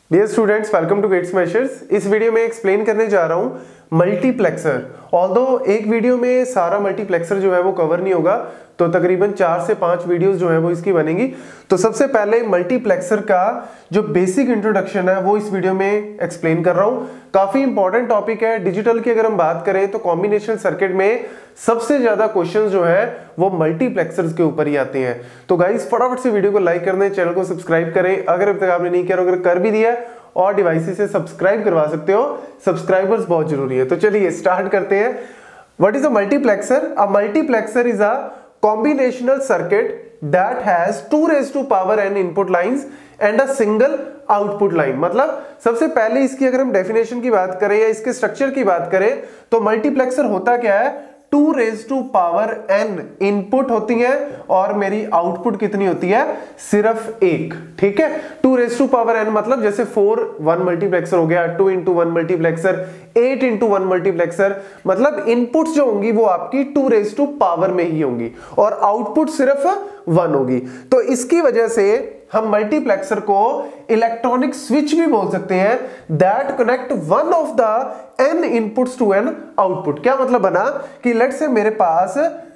Dear students, welcome to gate smashers. इस video में explain करने जा रहा हूं मल्टीप्लेक्सर। ऑल्दो एक वीडियो में सारा मल्टीप्लेक्सर जो है वो कवर नहीं होगा, तो तकरीबन 4 से 5 वीडियोस जो है वो इसकी बनेंगी। तो सबसे पहले मल्टीप्लेक्सर का जो बेसिक इंट्रोडक्शन है वो इस वीडियो में एक्सप्लेन कर रहा हूं। काफी इंपॉर्टेंट टॉपिक है। डिजिटल की अगर हम बात करें तो कॉम्बिनेशन सर्किट में सबसे ज्यादा क्वेश्चंस जो है वो मल्टीप्लेक्सर्स के ऊपर ही आते हैं। तो गाइस फटाफट से वीडियो को लाइक कर दें, चैनल को सब्सक्राइब करें अगर अब तक आपने नहीं किया, अगर कर भी दिया और डिवाइस से सब्सक्राइब करवा सकते हो। सब्सक्राइबर्स बहुत जरूरी है। तो चलिए स्टार्ट करते हैं। What is a multiplexer? A multiplexer is a combinational circuit that has 2 raised to power n input lines and a single output line। मतलब सबसे पहले इसकी अगर हम डेफिनेशन की बात करें या इसके स्ट्रक्चर की बात करें तो मल्टीप्लेक्सर होता क्या है? 2 raised to power n input होती है और मेरी आउटपुट कितनी होती है? सिर्फ एक। ठीक है, 2 raised to power n मतलब जैसे 4 1 मल्टीप्लेक्सर हो गया, 2 into 1 मल्टीप्लेक्सर, 8 into 1 मल्टीप्लेक्सर। मतलब इनपुट्स जो होंगी वो आपकी 2 raised to power में ही होंगी और आउटपुट सिर्फ 1 होगी। तो इसकी वजह से हम मल्टीप्लेक्सर को इलेक्ट्रॉनिक स्विच भी बोल सकते हैं, that connect one of the n inputs to n output. क्या मतलब बना कि लेट्स से मेरे पास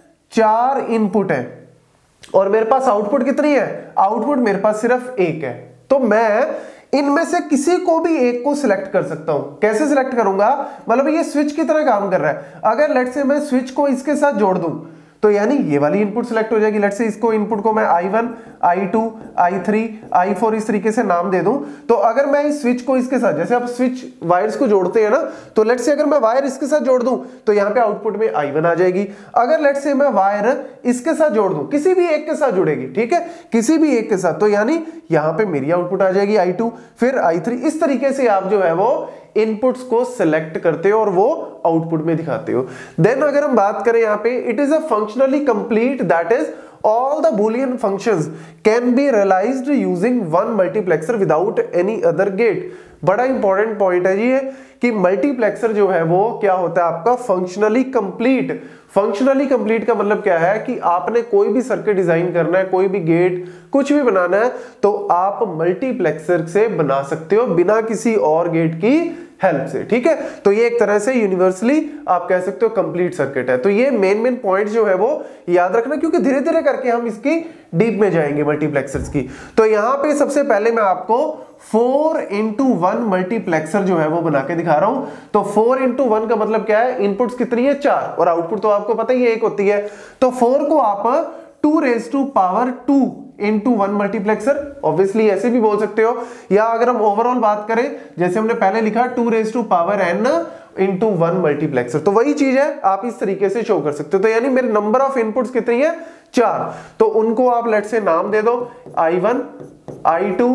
4 इनपुट है और मेरे पास आउटपुट कितनी है? आउटपुट मेरे पास सिर्फ एक है। तो मैं इनमें से किसी को भी एक को सिलेक्ट कर सकता हूं। कैसे सिलेक्ट करूंगा? मतलब ये स्विच की तरह काम कर रहा है। अगर लेट्स से मैं स्विच को इसके साथ जोड़ दूं तो यानी ये वाली इनपुट सिलेक्ट हो जाएगी। लेट्स से इसको इनपुट को मैं I1, I2, I3, I4 इस तरीके से नाम दे दूं। तो अगर मैं इस स्विच को इसके साथ, जैसे आप स्विच वायर्स को जोड़ते हैं ना, तो लेट्स से अगर मैं वायर इसके साथ जोड़ दूं तो यहाँ पे आउटपुट में I1 आ जाएगी। अगर लेट्स से मैं वायर इसके साथ जोड़ दूं, किसी भी एक के साथ जुड़ेगी, ठीक है, किसी भी एक के साथ, तो यानी यहाँ पे मेरी आउटपुट आ जाएगी I2, फिर I3। इस तरीके से आप जो है वो इनपुट्स को सिलेक्ट करते हो और वो आउटपुट में दिखाते हो। देन अगर हम बात करें यहाँ पे, it is a functionally complete, that is all the boolean functions can be realized using one multiplexer without any other gate। बड़ा इंपॉर्टेंट पॉइंट है ये कि मल्टीप्लेक्सर जो है वो क्या होता है आपका? Functionally complete. फंक्शनली कंप्लीट का मतलब क्या है कि आपने कोई भी सर्किट डिजाइन करना है, कोई भी गेट कुछ भी बनाना है, तो आप मल्टीप्लेक्सर से बना सकते हो बिना किसी और गेट की हेल्प से। ठीक है, तो ये एक तरह से यूनिवर्सली आप कह सकते हो कंप्लीट सर्किट है। तो ये मेन पॉइंट जो है वो याद रखना, क्योंकि धीरे धीरे करके हम इसकी डीप में जाएंगे मल्टीप्लेक्सर्स की। तो यहां पे सबसे पहले मैं आपको 4 into 1 मल्टीप्लेक्सर जो है वो बना के दिखा रहा हूं। तो 4 into 1 का मतलब क्या है? इनपुट्स कितनी है? 4 और आउटपुट तो आपको पता ही है 1 होती है। तो 4 को आप 2 raised to power 2 into 1 multiplexer obviously ऐसे भी बोल सकते हो, या अगर हम ओवरऑल बात करें जैसे हमने पहले लिखा 2 raised to power n into 1 multiplexer, तो वही चीज है, आप इस तरीके से शो कर सकते हो। तो यानी मेरे नंबर ऑफ इनपुट्स कितनी है? 4। तो उनको आप लेट से नाम दे दो I1, I2,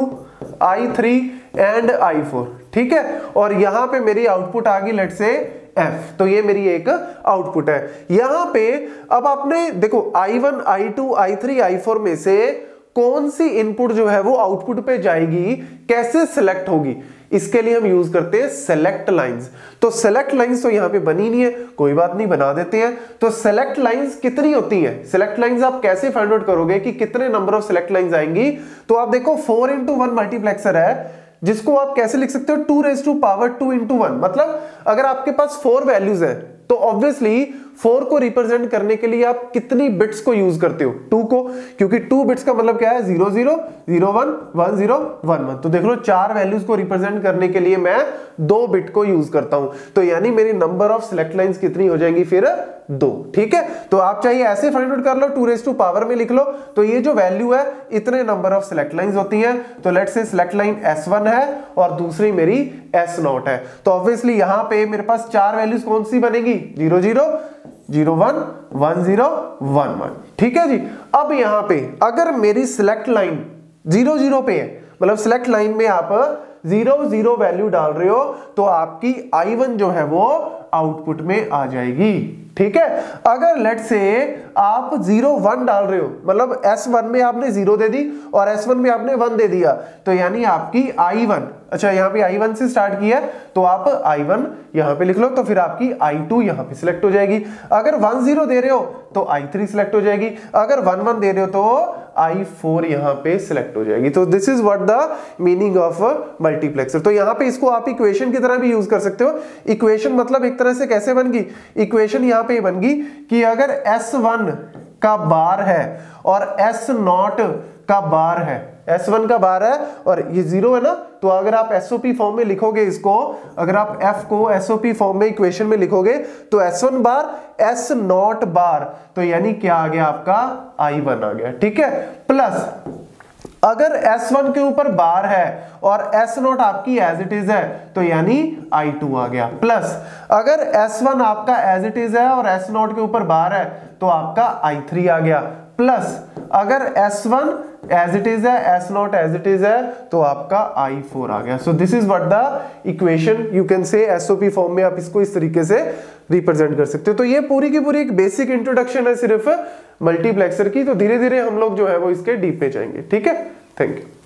I3 and I4। ठीक है, और यहां पे मेरी आउटपुट आ गई लेट से F। तो ये मेरी एक आउटपुट है। यहां पे अब आपने देखो I1, I2, I3, I4 में से कौन सी इनपुट जो है वो आउटपुट पे जाएगी, कैसे सिलेक्ट होगी? इसके लिए हम यूज करते हैं सेलेक्ट लाइंस। तो सेलेक्ट लाइंस तो यहां पे बनी नहीं है, कोई बात नहीं, बना देते हैं। तो सेलेक्ट लाइंस कितनी होती है? सेलेक्ट लाइंस आप कैसे फाइंड आउट करोगे कि कितने नंबर ऑफ सेलेक्ट लाइंस आएंगी? तो आप देखो 4 into 1 मल्टीप्लेक्सर है, जिसको आप कैसे लिख सकते हो? 2 raised to power 2 into 1। मतलब अगर आपके पास 4 वैल्यूज है तो ऑब्वियसली 4 को रिप्रेजेंट करने के लिए आप कितनी बिट्स को यूज करते हो? 2 को, क्योंकि 2 बिट्स का मतलब क्या है? 0 0 0 1 1 0 1 1। तो देख लो 4 वैल्यूज को रिप्रेजेंट करने के लिए मैं 2 बिट को यूज करता हूं। तो यानी मेरी नंबर ऑफ सिलेक्ट लाइंस कितनी हो जाएंगी फिर? 2। ठीक है, तो आप चाहे ऐसे फाइंड आउट कर लो, 2 raised to power में लिख लो। तो ये जो वैल्यू है इतने नंबर ऑफ सिलेक्ट लाइंस होती हैं। तो let's say select line S1 है और दूसरी मेरी S0 है। तो ऑब्वियसली यहां पे मेरे पास 4 वैल्यूज कौन सी बनेगी? 0 0 0 1 1 0 1 1। ठीक है जी। अब यहां पे अगर मेरी सिलेक्ट लाइन 0 0 पे है, मतलब सिलेक्ट लाइन में आप 0 0 वैल्यू डाल रहे हो, तो आपकी I1 जो है वो आउटपुट में आ जाएगी। ठीक है, अगर लेट से आप 0 1 डाल रहे हो, मतलब S1 में आपने 0 दे दी और S1 में आपने 1 दे दिया, तो यानी आपकी I1, अच्छा यहाँ पे I1 से स्टार्ट किया तो आप I1 यहाँ पे लिख लो, तो फिर आपकी I2 यहाँ पे सिलेक्ट हो जाएगी। अगर 1 0 दे रहे हो तो I3 सिलेक्ट हो जाएगी। अगर 1 1 दे रहे हो तो I4 यहाँ पे सिलेक्ट हो जाएगी। तो this is what the meaning of multiplexer. तो यहाँ पे इसको आप इक्वेशन की तरह भी यूज कर सकते हो। इक्वेशन मतलब एक तरह से कैसे बन गई इक्वेशन, यहाँ पे बन गई कि अगर S1 का बार है और S0 का बार है, S1 का बार है और ये 0 है ना, तो अगर आप SOP फॉर्म में लिखोगे इसको, अगर आप F को SOP फॉर्म में इक्वेशन में लिखोगे तो S1 बार S0 बार, तो यानी क्या आ गया आपका I1 आ गया, ठीक है। प्लस अगर S1 के ऊपर बार है और S0 आपकी एज इट इज है तो यानी I2 आ गया। प्लस अगर S1 आपका एज इट इज है और S0 के ऊपर बार है तो आपका I3 आ गया। प्लस अगर S1 एज इट इज है, S0 एज इट इज है, तो आपका I4 आ गया। So this is what the equation, you can say SOP form में आप इसको इस तरीके से रिप्रेजेंट कर सकते हो। तो ये पूरी की पूरी एक बेसिक इंट्रोडक्शन है सिर्फ मल्टीप्लेक्सर की। तो धीरे धीरे हम लोग जो है वो इसके डीप में जाएंगे, ठीक है। Thank you.